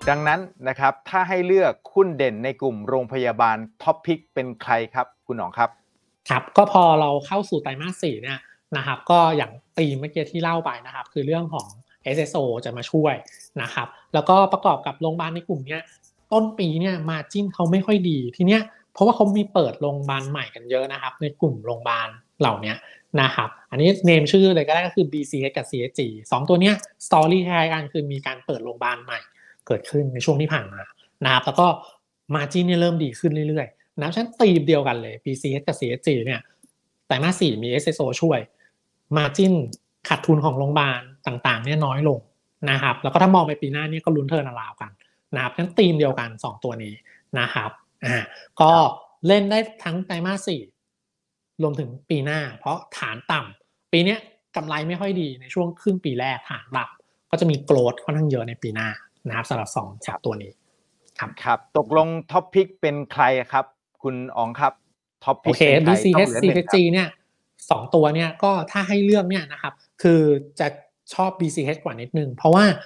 ดังนั้นนะครับถ้าให้เลือกหุ้นเด่นในกลุ่มโรงพยาบาลท็อปพิกเป็นใครครับคุณหนองครับครับก็พอเราเข้าสู่ไตรมาส4เนี่ยนะครับก็อย่างธีมเมื่อกี้ที่เล่าไปนะครับคือเรื่องของ SSO จะมาช่วยนะครับแล้วก็ประกอบกับโรงพยาบาลในกลุ่มเนี้ยต้นปีเนี่ยmarginเขาไม่ค่อยดีทีเนี้ยเพราะว่าเขามีเปิดโรงพยาบาลใหม่กันเยอะนะครับในกลุ่มโรงพยาบาลเหล่านี้นะครับอันนี้เนมชื่อเลยก็ได้ก็คือ BCH กับ CHG 2ตัวเนี้ยสตอรี่คล้ายกันคือมีการเปิดโรงพยาบาลใหม่เกิดขึ้นในช่วงที่ผ่านมานะครับแล้วก็ margin เนี่ยเริ่มดีขึ้นเรื่อยๆนะฉะนั้นธีมเดียวกันเลย BCH กับ CHG เนี่ยไตรมาส4มี SSO ช่วย margin ขาดทุนของโรงพยาบาลต่างๆเนี่ยน้อยลงนะครับแล้วก็ถ้ามองไปปีหน้านี่ก็ลุ้นเทิร์นอราวกันนะครับงั้นธีมเดียวกัน2ตัวนี้นะครับก็เล่นได้ทั้งไตรมาส4รวมถึงปีหน้าเพราะฐานต่ำปีนี้กำไรไม่ค่อยดีในช่วงครึ่งปีแรกฐานต่ำก็จะมีโกรธค่อนข้างเยอะในปีหน้านะครับสำหรับ2ตัวนี้ครับตกลงท็อปพิกเป็นใครครับคุณอ๋องครับท็อปพิกเป็นใคร BCH CHG เนี่ย2ตัวเนี่ยก็ถ้าให้เลือกเนี่ยนะครับคือจะชอบ BCH กว่านิดนึงเพราะว่า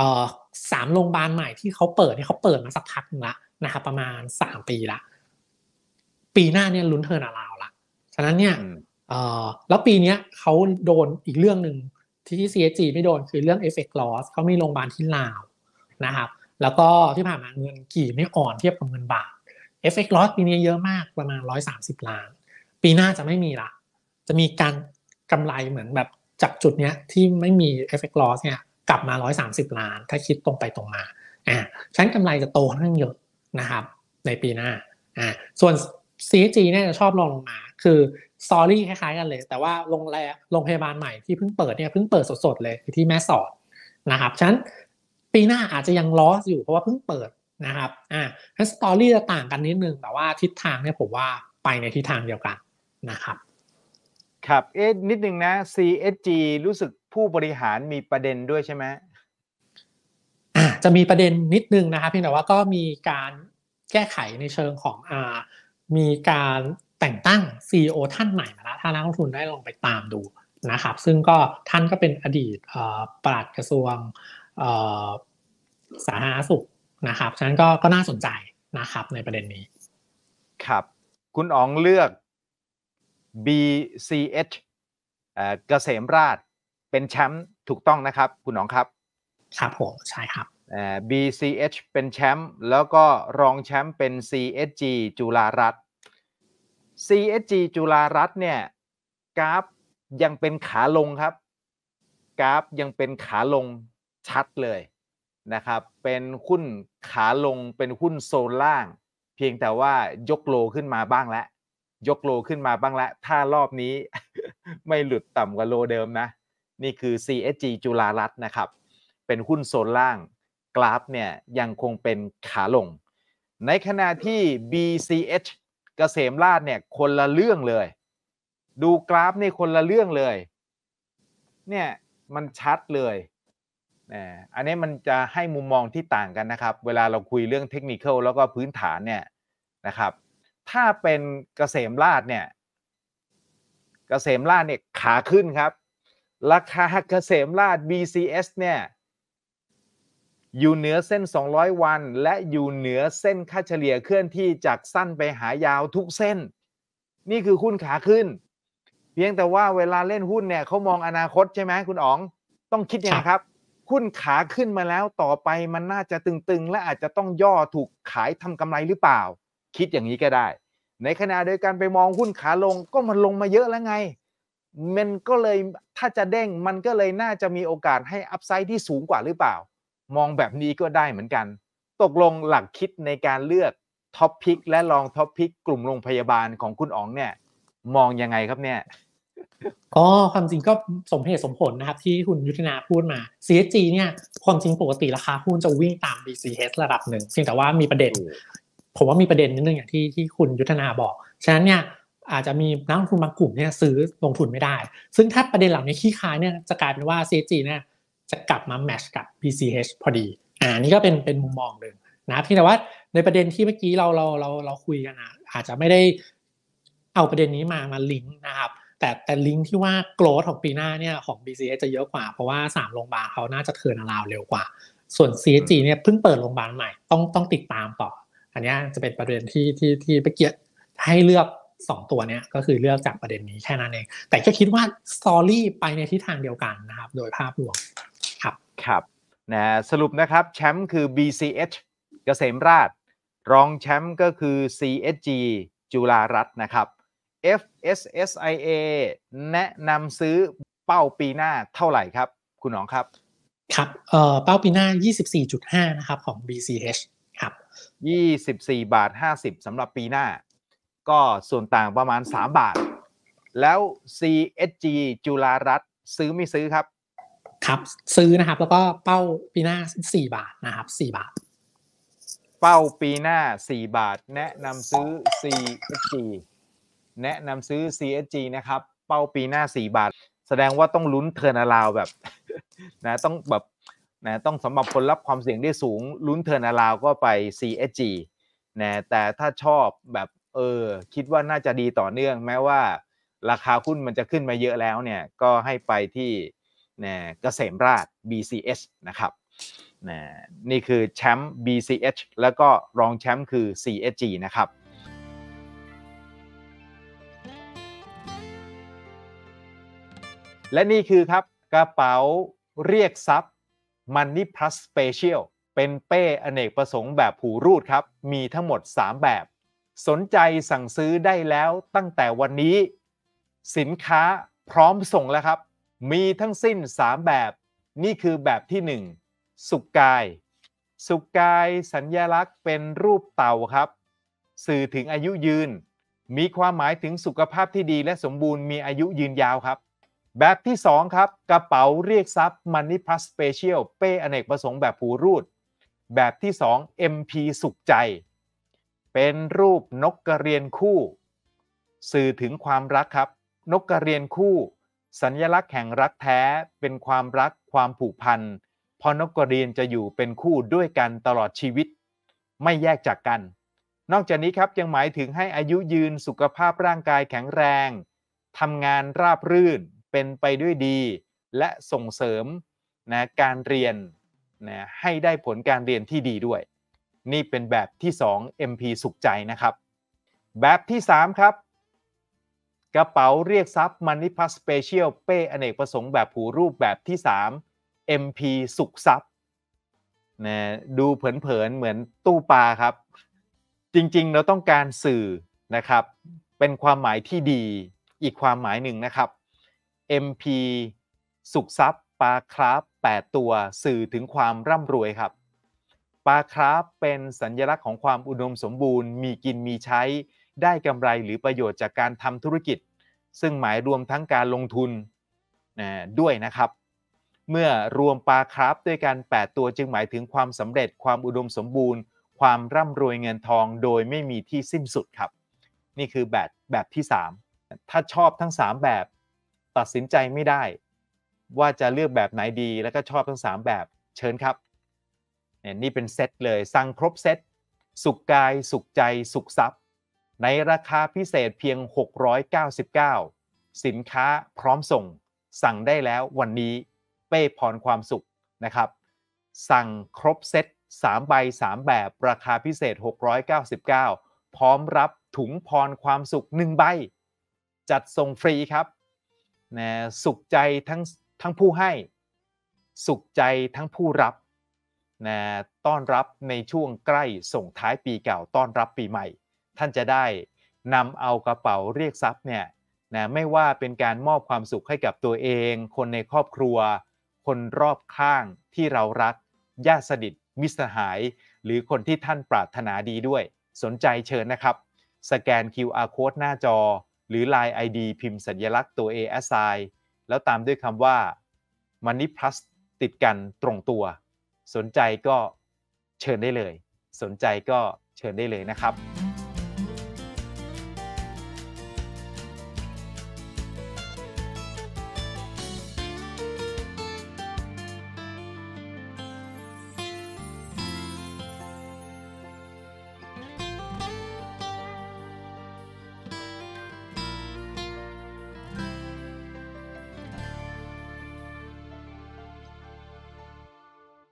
3โรงพยาบาลใหม่ที่เขาเปิดเนี่ยเขาเปิดมาสักพักนึงละนะครับประมาณ3ปีละปีหน้าเนี่ยลุ้นเทิร์นอราวละฉะนั้นเนี่ยแล้วปีนี้เขาโดนอีกเรื่องนึงที่ CHG ไม่โดนคือเรื่อง effect loss เขามีโรงพยาบาลที่ลาวนะครับแล้วก็ที่ผ่านมาเงินกี่ไม่อ่อนเทียบกับเงินบาท effect loss ปีนี้เยอะมากประมาณ130 ล้านปีหน้าจะไม่มีละจะมีการกำไรเหมือนแบบจากจุดเนี้ยที่ไม่มี effect loss เนี่ยกลับมา130 ล้านถ้าคิดตรงไปตรงมาฉะนั้นกำไรจะโตค่อนข้างเยอะนะครับในปีหน้าส่วน CHG เนี่ยจะชอบลงมาคือสตอรี่คล้ายๆกันเลยแต่ว่าโรงพยาบาลใหม่ที่เพิ่งเปิดเนี่ยเพิ่งเปิดสดๆเลยคือที่แม่สอดนะครับฉะนั้นปีหน้าอาจจะยังลอสอยู่เพราะว่าเพิ่งเปิดนะครับฉะนั้นสตอรี่จะต่างกันนิดนึงแต่ว่าทิศทางเนี่ยผมว่าไปในทิศทางเดียวกันนะครับครับนิดนึงนะ CHG รู้สึกผู้บริหารมีประเด็นด้วยใช่ไหมจะมีประเด็นนิดนึงนะครับเพียงแต่ว่าก็มีการแก้ไขในเชิงของมีการแต่งตั้ง CEO ท่านใหม่มาแล้วถ้านักลงทุนได้ลองไปตามดูนะครับซึ่งก็ท่านก็เป็นอดีตปลัดกระทรวงสาธารณสุขนะครับฉะนั้นก็น่าสนใจนะครับในประเด็นนี้ครับคุณอ๋องเลือก BCH เกษมราษฎร์เป็นแชมป์ถูกต้องนะครับคุณอ๋องครับครับผมใช่ครับ BCH เป็นแชมป์แล้วก็รองแชมป์เป็น CSG จุฬารัตน์ CSG จุฬารัตน์เนี่ยกราฟยังเป็นขาลงครับกราฟยังเป็นขาลงชัดเลยนะครับเป็นหุ้นขาลงเป็นหุ้นโซนล่างเพียงแต่ว่ายกโลขึ้นมาบ้างแล้วถ้ารอบนี้ ไม่หลุดต่ำกว่าโลเดิมนะนี่คือ CSG จุฬารัตน์นะครับเป็นหุ้นโซนล่างกราฟเนี่ยยังคงเป็นขาลงในขณะที่ BCH เกษมราษฎร์เนี่ยคนละเรื่องเลยดูกราฟนี่คนละเรื่องเลยเนี่ยมันชัดเลยอันนี้มันจะให้มุมมองที่ต่างกันนะครับเวลาเราคุยเรื่องเทคนิคแล้วก็พื้นฐานเนี่ยนะครับถ้าเป็นเกษมราษฎร์เนี่ยขาขึ้นครับราคาเกษมราษฎร์ BCS เนี่ยอยู่เหนือเส้น200วันและอยู่เหนือเส้นค่าเฉลี่ยเคลื่อนที่จากสั้นไปหายาวทุกเส้นนี่คือหุ้นขาขึ้นเพียงแต่ว่าเวลาเล่นหุ้นเนี่ยเขามองอนาคตใช่ไหมคุณอ๋องต้องคิดยังไงครับหุ้นขาขึ้นมาแล้วต่อไปมันน่าจะตึงๆและอาจจะต้องย่อถูกขายทำกำไรหรือเปล่าคิดอย่างนี้ก็ได้ในขณะเดียวกันไปมองหุ้นขาลงก็มันลงมาเยอะแล้วไงมันก็เลยถ้าจะเด้งมันก็เลยน่าจะมีโอกาสให้อัพไซด์ที่สูงกว่าหรือเปล่ามองแบบนี้ก็ได้เหมือนกันตกลงหลักคิดในการเลือกท็อปพิกและรองท็อปพิกกลุ่มโรงพยาบาลของคุณอ๋องเนี่ยมองยังไงครับเนี่ยก็ความจริงก็สมเหตุสมผลนะครับที่คุณยุทธนาพูดมา CSG เนี่ยความจริงปกติราคาหุ้นจะวิ่งตาม BCH ระดับหนึ่งเพียงแต่ว่ามีประเด็นผมว่ามีประเด็นนิดนึงอย่างที่คุณยุทธนาบอกฉะนั้นเนี่ยอาจจะมีนักลงทุนบางกลุ่มเนี่ยซื้อลงทุนไม่ได้ซึ่งถ้าประเด็นเหล่านี้ขี้คายเนี่ยจะกลายเป็นว่า CSG เนี่ยจะกลับมาแมทช์กับ BCH พอดีนี่ก็เป็นมุมมองหนึ่งนะที่แต่ว่าในประเด็นที่เมื่อกี้เราคุยกันอาจจะไม่ได้เอาประเด็นนี้มาลิงก์นะครับแต่ลิงก์ที่ว่าโกรธของปีหน้าเนี่ยของ BCH จะเยอะกว่าเพราะว่า3โรงพยาบาลเขาน่าจะเทิร์นอราวด์เร็วกว่าส่วน CSG เนี่ยเพิ่งเปิดโรงพยาบาลใหม่ต้องติดตามต่ออันนี้จะเป็นประเด็นที่ไปเกียรติให้เลือก2ตัวเนี้ยก็คือเลือกจากประเด็นนี้แค่นั้นเองแต่ก็คิดว่าสตอรี่ไปในทิศทางเดียวกันนะครับโดยภาพรวมครับนะสรุปนะครับแชมป์คือ BCH เกษมราษฎร์รองแชมป์ก็คือ CSG จุฬารัตน์นะครับ FSSIA แนะนำซื้อเป้าปีหน้าเท่าไหร่ครับคุณหนองครับครับเป้าปีหน้า 24.5 นะครับของ BCH ครับ 24.50 บาทสำหรับปีหน้าก็ส่วนต่างประมาณ3 บาทแล้ว CSG จุฬารัตน์ซื้อไม่ซื้อครับครับซื้อนะครับแล้วก็เป้าปีหน้า4 บาทนะครับ4 บาทเป้าปีหน้า4 บาทแนะนำซื้อ CSG แนะนำซื้อ CSG นะครับเป้าปีหน้า4 บาทแสดงว่าต้องลุ้นเทิร์นอราวแบบ นะต้องแบบนะต้องสำหรับคนรับความเสี่ยงได้สูงลุ้นเทิร์นอราวก็ไป CSG นะแต่ถ้าชอบแบบคิดว่าน่าจะดีต่อเนื่องแม้ว่าราคาหุ้นมันจะขึ้นมาเยอะแล้วเนี่ยก็ให้ไปที่เกษมราษฎร์ BCH นะครับนี่คือแชมป์ BCH แล้วก็รองแชมป์คือ CSG นะครับและนี่คือครับกระเป๋าเรียกทรัพย์ Money Plus Special เป็นเป้อเนกประสงค์แบบหูรูดครับมีทั้งหมด3 แบบสนใจสั่งซื้อได้แล้วตั้งแต่วันนี้สินค้าพร้อมส่งแล้วครับมีทั้งสิ้น3 แบบนี่คือแบบที่1สุขกายสัญลักษณ์เป็นรูปเต่าครับสื่อถึงอายุยืนมีความหมายถึงสุขภาพที่ดีและสมบูรณ์มีอายุยืนยาวครับแบบที่2ครับกระเป๋าเรียกทรัพย์ Money Plus Special เป้อเนกประสงค์แบบหูรูดแบบที่2 MP สุขใจเป็นรูปนกกระเรียนคู่สื่อถึงความรักครับนกกระเรียนคู่สัญลักษณ์แห่งรักแท้เป็นความรักความผูกพันเพราะนกกระเรียนจะอยู่เป็นคู่ด้วยกันตลอดชีวิตไม่แยกจากกันนอกจากนี้ครับยังหมายถึงให้อายุยืนสุขภาพร่างกายแข็งแรงทำงานราบรื่นเป็นไปด้วยดีและส่งเสริมการเรียนให้ได้ผลการเรียนที่ดีด้วยนี่เป็นแบบที่2 MP สุขใจนะครับแบบที่3ครับกระเป๋าเรียกทรัพย์ Money Plus Special เป้อเนกประสงค์แบบหูรูปแบบที่3 MP สุขทรัพย์ดูเผินๆเหมือนตู้ปลาครับจริงๆเราต้องการสื่อนะครับเป็นความหมายที่ดีอีกความหมายหนึ่งนะครับ MP สุขทรัพย์ปลาคราฟ8 ตัวสื่อถึงความร่ำรวยครับปลาคราฟเป็นสัญลักษณ์ของความอุดมสมบูรณ์มีกินมีใช้ได้กำไรหรือประโยชน์จากการทำธุรกิจซึ่งหมายรวมทั้งการลงทุนด้วยนะครับเมื่อรวมปลาคราฟด้วยกัน8 ตัวจึงหมายถึงความสำเร็จความอุดมสมบูรณ์ความร่ำรวยเงินทองโดยไม่มีที่สิ้นสุดครับนี่คือแบบที่3ถ้าชอบทั้ง3แบบตัดสินใจไม่ได้ว่าจะเลือกแบบไหนดีแล้วก็ชอบทั้ง3แบบเชิญครับนี่เป็นเซตเลยสั่งครบเซตสุขกายสุขใจสุขทรัพย์ในราคาพิเศษเพียง699สินค้าพร้อมส่งสั่งได้แล้ววันนี้เป้พรความสุขนะครับสั่งครบเซต3 ใบ 3 แบบราคาพิเศษ699พร้อมรับถุงพรความสุข1 ใบจัดส่งฟรีครับสุขใจทั้งผู้ให้สุขใจทั้งผู้รับต้อนรับในช่วงใกล้ส่งท้ายปีเก่าต้อนรับปีใหม่ท่านจะได้นำเอากระเป๋าเรียกทรัพย์ไม่ว่าเป็นการมอบความสุขให้กับตัวเองคนในครอบครัวคนรอบข้างที่เรารักญาติสนิทมิตรสหายหรือคนที่ท่านปรารถนาดีด้วยสนใจเชิญนะครับสแกน QR Code หน้าจอหรือ Line ID พิมพ์สัญลักษณ์ตัว A assign แล้วตามด้วยคำว่า Money Plus ติดกันตรงตัวสนใจก็เชิญได้เลยสนใจก็เชิญได้เลยนะครับ